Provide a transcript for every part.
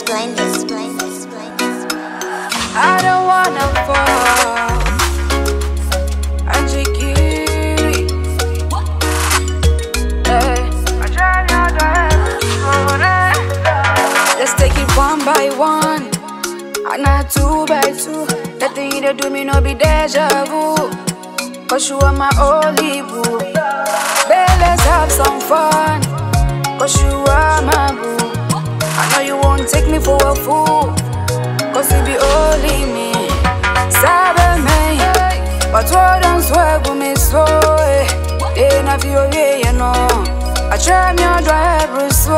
I don't wanna fall. Angie, Cutie. Let's take it one by one, and not two by two. The thing you do me no be deja vu, 'cause you are my only boo. Babe, let's have some fun, 'cause you are my boo. I know you won't take me for a fool, 'cause you be only me. Sabe me, but what don't swear with me so. Ain't I feel you know. I try me on drive so.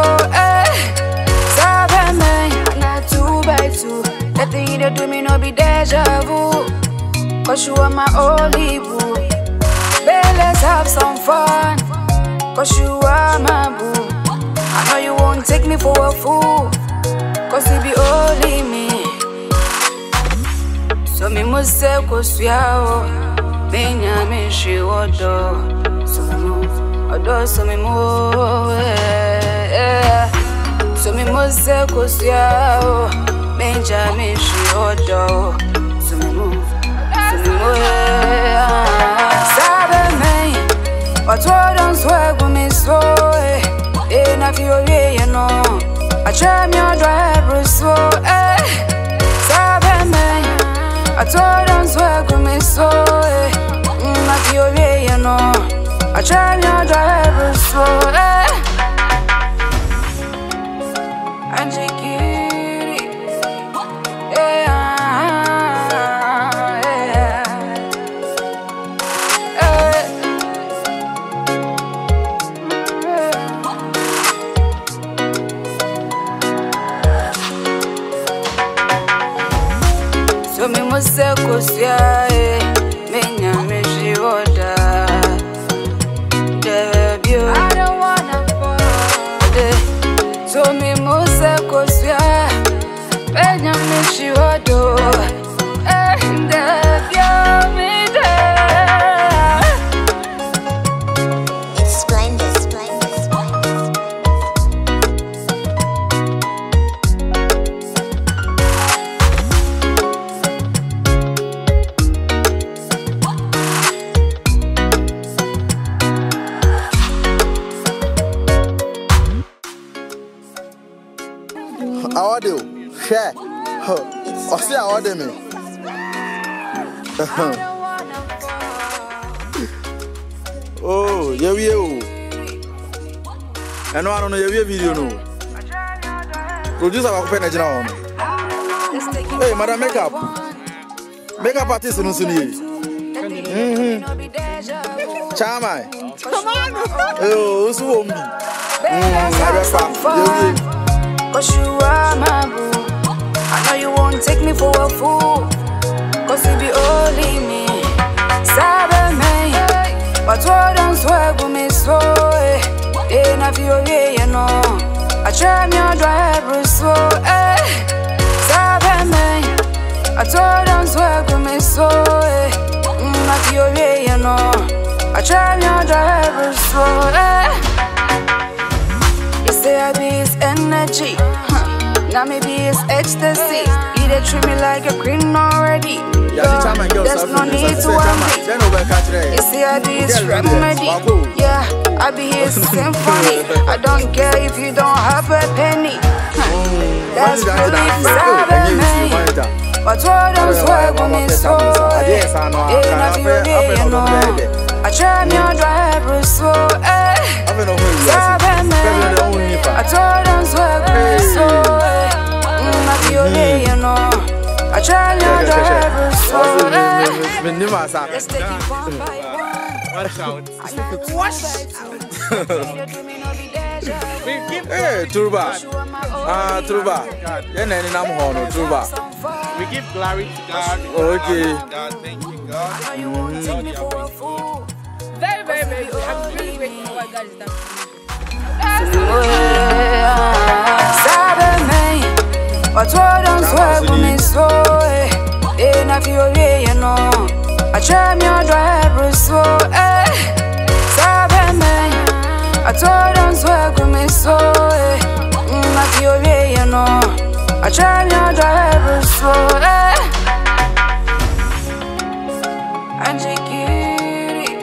Sabe me, not two by two. The thing you do me no be deja vu, 'cause you are my only boo. Babe, let's have some fun, 'cause you are my boo. I know you won't take me for a fool, 'cause you be only me. So me must say 'cause we are Benya me she ODO. So me move ODO, so me move. So me must say 'cause we are Benya me she ODO. So me move, so me move. Sabe me, but what don't swear with me so. Ain't I feel you know. I try me on drive so. Sabe me, I told them swear with me so. I feel you know. I try me on drive so. Angie, Cutie. So me must say 'cause ya Benya me she ODO. I don't wanna fall. So me must say 'cause ya Benya me she ODO. ODO, share. I say ODO me. Oh, yeah, we. I don't know your video no. Producer wa kupenda jina wao. Hey, madam makeup artist no suni. Chama. Come on. Oh, usu ombi. Yeah. 'Cause you are my boo. I know you won't take me for a fool, 'cause you be only me. Sabe me, but what don't swear with me so. Ain't I feel you know. I try me on drive so. Sabe me, I told them swear with me so. I feel you know. I try me on drive so. You say I be his energy, now maybe it's ecstasy. You dey treat me like a queen already. There's no need to worry. You see I be his remedy. Yeah, I be his symphony. I don't care if you don't have a penny. That's really sad me. But what else work with me so? Ain't I feel you know. I try me on drive so. I told them swear with me so. I feel you know. I try to drive so. Let's take it one by one. Hey, Turba. Turba. Turba. We give glory to God. Okay. God, thank you, God. Very, very, very good. I'm really grateful for what God has done. Sabe me, but what don't swear with me so. Ain't I feel you know. I try me on drive so. Sabe me, I told them swear with me so. I feel you know. try me on ever so. Angie, Cutie.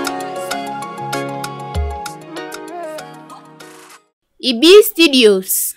Ibee Studios.